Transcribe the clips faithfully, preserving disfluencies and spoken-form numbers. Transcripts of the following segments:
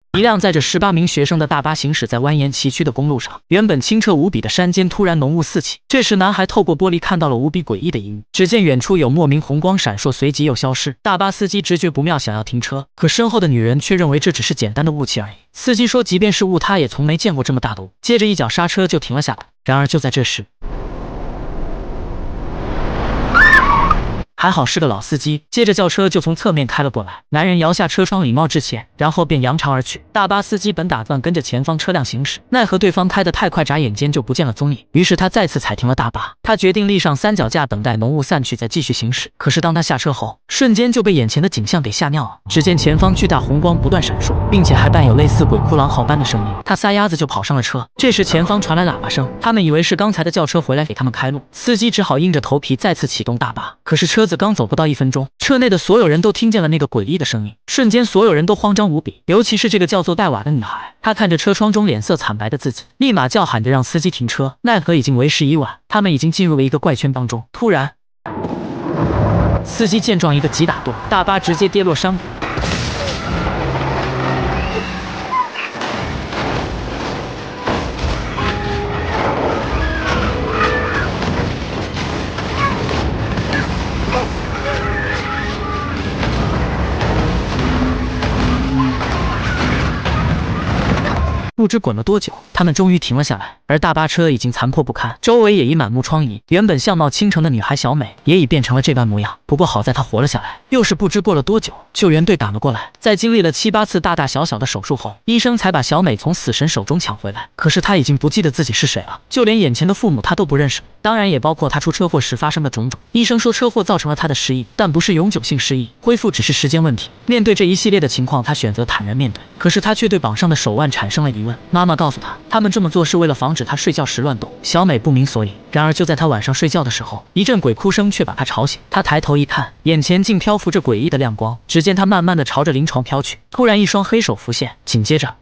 一辆载着十八名学生的大巴行驶在蜿蜒崎岖的公路上，原本清澈无比的山间突然浓雾四起。这时，男孩透过玻璃看到了无比诡异的一幕，只见远处有莫名红光闪烁，随即又消失。大巴司机直觉不妙，想要停车，可身后的女人却认为这只是简单的雾气而已。司机说，即便是雾，他也从没见过这么大的雾。接着一脚刹车就停了下来。然而就在这时，还好是个老司机，接着轿车就从侧面开了过来。男人摇下车窗，礼貌致歉，然后便扬长而去。大巴司机本打算跟着前方车辆行驶，奈何对方开得太快，眨眼间就不见了踪影。于是他再次踩停了大巴，他决定立上三脚架，等待浓雾散去，再继续行驶。可是当他下车后，瞬间就被眼前的景象给吓尿了。只见前方巨大红光不断闪烁，并且还伴有类似鬼哭狼嚎般的声音。他撒丫子就跑上了车。这时前方传来喇叭声，他们以为是刚才的轿车回来给他们开路，司机只好硬着头皮再次启动大巴。可是车子刚走不到一分钟，车内的所有人都听见了那个诡异的声音，瞬间所有人都慌张无比，尤其是这个叫做戴瓦的女孩。她看着车窗中脸色惨白的自己，立马叫喊着让司机停车，奈何已经为时已晚，他们已经进入了一个怪圈当中。突然，司机见状一个急打舵，大巴直接跌落山谷。不知滚了多久，他们终于停了下来，而大巴车已经残破不堪，周围也已满目疮痍。原本相貌倾城的女孩小美也已变成了这般模样。不过好在她活了下来。又是不知过了多久，救援队赶了过来，在经历了七八次大大小小的手术后，医生才把小美从死神手中抢回来。可是她已经不记得自己是谁了，就连眼前的父母她都不认识，当然也包括她出车祸时发生的种种。医生说车祸造成了她的失忆，但不是永久性失忆，恢复只是时间问题。面对这一系列的情况，她选择坦然面对。可是她却对绑上的手腕产生了疑问。妈妈告诉她，他们这么做是为了防止她睡觉时乱动。小美不明所以。然而就在她晚上睡觉的时候，一阵鬼哭声却把她吵醒。她抬头一看，眼前竟漂浮着诡异的亮光。只见她慢慢的朝着临床飘去，突然一双黑手浮现，紧接着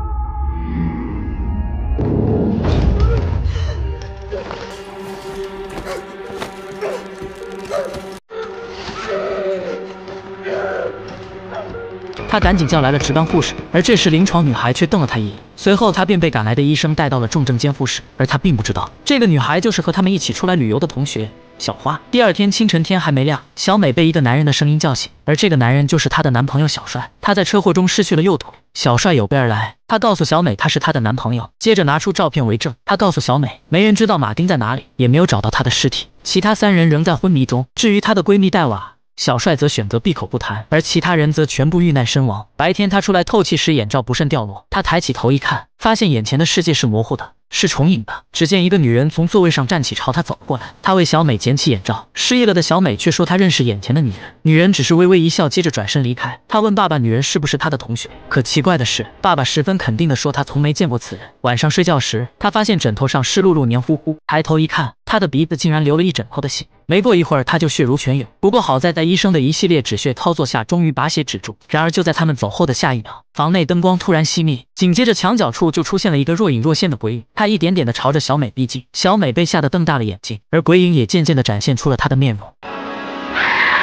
他赶紧叫来了值班护士，而这时临床女孩却瞪了他一眼。随后他便被赶来的医生带到了重症监护室，而他并不知道，这个女孩就是和他们一起出来旅游的同学小花。第二天清晨，天还没亮，小美被一个男人的声音叫醒，而这个男人就是她的男朋友小帅。他在车祸中失去了右腿。小帅有备而来，他告诉小美他是她的男朋友，接着拿出照片为证。他告诉小美，没人知道马丁在哪里，也没有找到他的尸体，其他三人仍在昏迷中。至于她的闺蜜戴瓦，小帅则选择闭口不谈，而其他人则全部遇难身亡。白天他出来透气时，眼罩不慎掉落，他抬起头一看，发现眼前的世界是模糊的，是重影的。只见一个女人从座位上站起，朝他走过来。他为小美捡起眼罩，失忆了的小美却说她认识眼前的女人。女人只是微微一笑，接着转身离开。他问爸爸女人是不是他的同学，可奇怪的是，爸爸十分肯定地说他从没见过此人。晚上睡觉时，他发现枕头上湿漉漉黏糊糊，抬头一看，他的鼻子竟然流了一枕头的血。没过一会儿，他就血如泉涌。不过好在在医生的一系列止血操作下，终于把血止住。然而就在他们走后的下一秒，房内灯光突然熄灭，紧接着墙角处就出现了一个若隐若现的鬼影，他一点点的朝着小美逼近。小美被吓得瞪大了眼睛，而鬼影也渐渐的展现出了他的面容。